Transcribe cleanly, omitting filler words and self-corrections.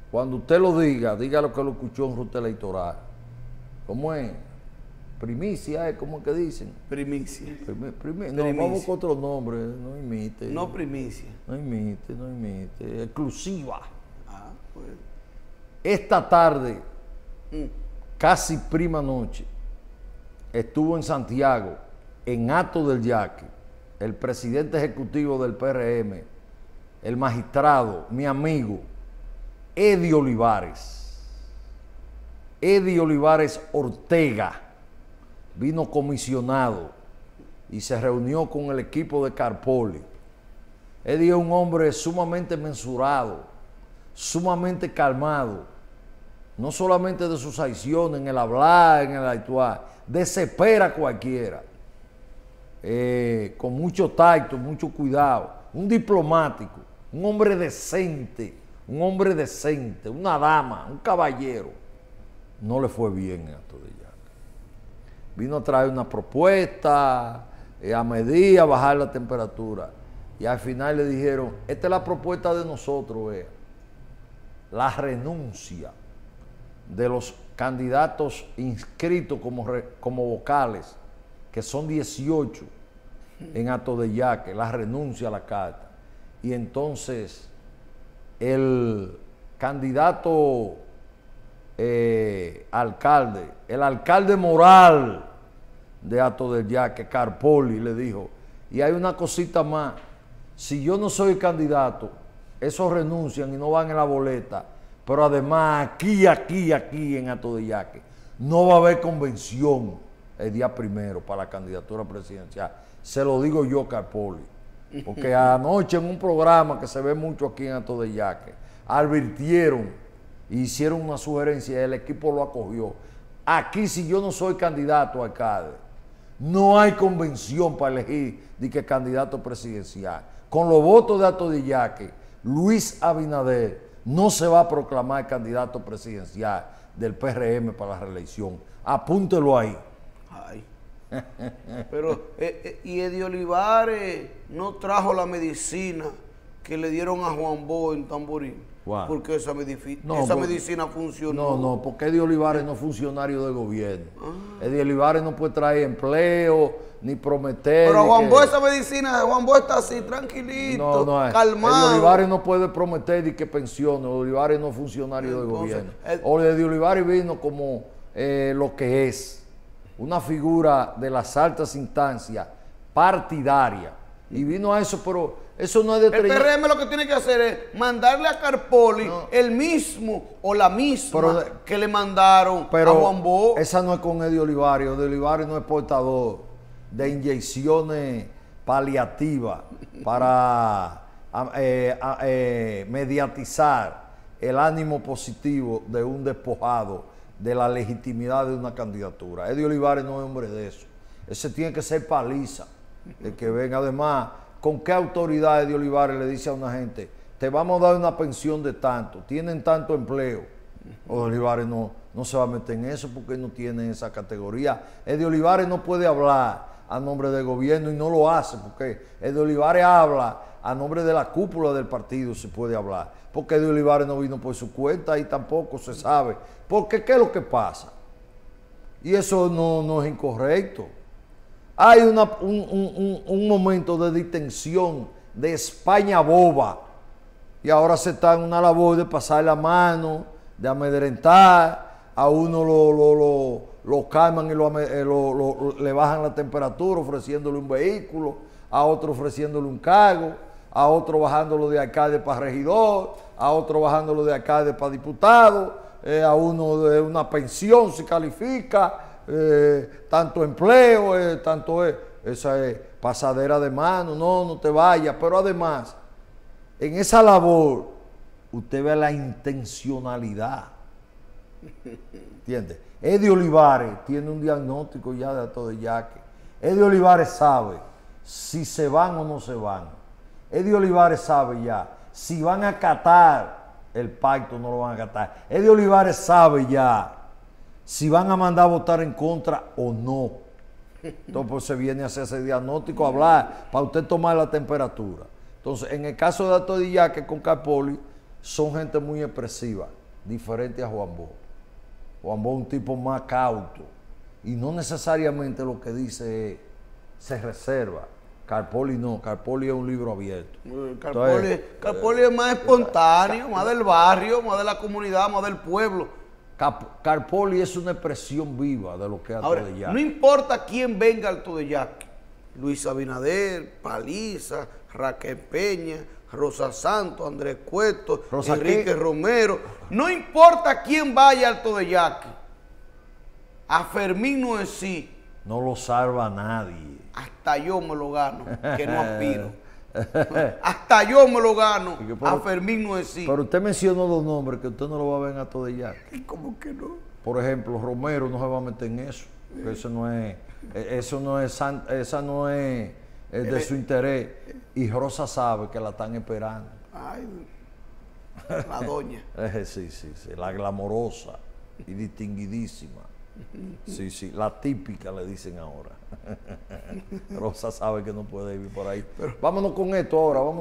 Cuando usted lo diga, diga lo que lo escuchó en ruta electoral. ¿Cómo es? Primicia, ¿cómo es que dicen? Primicia. No, vamos con otro nombre, no imite. No primicia. No imite. Exclusiva. Ah, pues. Esta tarde, casi prima noche, estuvo en Santiago, en Hato del Yaque, el presidente ejecutivo del PRM, el magistrado, mi amigo, Eddie Olivares. Eddie Olivares Ortega vino comisionado y se reunió con el equipo de Carpoli. Eddie es un hombre sumamente mensurado, sumamente calmado, no solamente de sus acciones, en el hablar, en el actuar, desespera a cualquiera, con mucho tacto, mucho cuidado, un diplomático, un hombre decente, una dama, un caballero. No le fue bien a Hato del Yaque. Vino a traer una propuesta, a medir, a bajar la temperatura. Y al final le dijeron, esta es la propuesta de nosotros, vea. La renuncia de los candidatos inscritos como vocales, que son 18 en Hato del Yaque, la renuncia a la carta. Y entonces el candidato alcalde, el alcalde moral de Hato del Yaque, Carpoli, le dijo, y hay una cosita más, si yo no soy candidato, esos renuncian y no van en la boleta, pero además aquí en Hato del Yaque, no va a haber convención el día primero para la candidatura presidencial. Se lo digo yo, Carpoli, porque anoche en un programa que se ve mucho aquí en Hato del Yaque, advirtieron, hicieron una sugerencia y el equipo lo acogió. Aquí, si yo no soy candidato a alcalde, no hay convención para elegir de que candidato presidencial. Con los votos de Hato del Yaque, Luis Abinader no se va a proclamar candidato presidencial del PRM para la reelección. Apúntelo ahí. Ay. Pero, y Eddie Olivares no trajo la medicina que le dieron a Juan Bo en Tamborín. Wow. Porque esa medicina funcionó. No, porque Eddie Olivares no es funcionario del gobierno. Eddie Olivares no puede traer empleo, ni prometer. Pero Juan Bo, esa medicina, Juan Bo está así, tranquilito, calmado. Eddie Olivares no puede prometer ni que pensione. Olivares no es funcionario del gobierno. Eddie Olivares vino como lo que es, una figura de las altas instancias partidaria. Y vino a eso, pero eso no es de El PRM lo que tiene que hacer es mandarle a Carpoli el mismo o la misma que le mandaron a Juan Bo. Esa no es con Eddie Olivares. Eddie Olivares no es portador de inyecciones paliativas para mediatizar el ánimo positivo de un despojado de la legitimidad de una candidatura. Eddie Olivares no es hombre de eso. Ese tiene que ser paliza. El que venga, además, ¿con qué autoridad Eddie Olivares le dice a una gente, te vamos a dar una pensión de tanto, tienen tanto empleo? Eddie Olivares no se va a meter en eso porque no tiene esa categoría. Eddie Olivares no puede hablar a nombre del gobierno y no lo hace porque Eddie Olivares habla a nombre de la cúpula del partido, se puede hablar. Porque Eddie Olivares no vino por su cuenta y tampoco se sabe. Porque ¿qué es lo que pasa? Y eso no es incorrecto. Hay un momento de distensión, de España boba, y ahora se está en una labor de pasar la mano, de amedrentar, a uno lo calman y le bajan la temperatura ofreciéndole un vehículo, a otro ofreciéndole un cargo, a otro bajándolo de alcalde para regidor, a otro bajándolo de alcalde para diputado, a uno de una pensión si califica, tanto empleo, esa es pasadera de mano, no te vayas, pero además, en esa labor, usted ve la intencionalidad, ¿entiende? Eddie Olivares tiene un diagnóstico ya de Hato del Yaque. Eddie Olivares sabe si se van o no se van. Eddie Olivares sabe ya si van a acatar el pacto o no lo van a acatar. Eddie Olivares sabe ya si van a mandar a votar en contra o no. Entonces pues, se viene a hacer ese diagnóstico, a hablar, para usted tomar la temperatura. Entonces, en el caso de Hato del Yaque con Carpoli, son gente muy expresiva. diferente a Juan Bosch. Juan Bosch es un tipo más cauto y no necesariamente lo que dice se reserva. Karl-Poli no, Karl-Poli es un libro abierto. Karl-Poli es más espontáneo, más del barrio, más de la comunidad, más del pueblo. Karl-Poli es una expresión viva de lo que es Alto de Yaqui. No importa quién venga al Alto de Yaqui, Luis Abinader, Paliza, Raquel Peña, Rosa Santos, Andrés Cueto, Enrique Romero, no importa quién vaya al Alto de Yaqui, a Fermín Noesí no lo salva nadie. Hasta yo me lo gano, que no aspiro. Hasta yo me lo gano a Fermín Noesí. Pero usted mencionó dos nombres que usted no lo va a ver en Alto de Yaqui. ¿Cómo que no? Por ejemplo, Romero no se va a meter en eso. Eso no es de su interés. Y Rosa sabe que la están esperando. Ay, la doña. Sí, la glamorosa y distinguidísima. Sí, la típica le dicen ahora. Rosa sabe que no puede ir por ahí. Vámonos con esto ahora, vamos.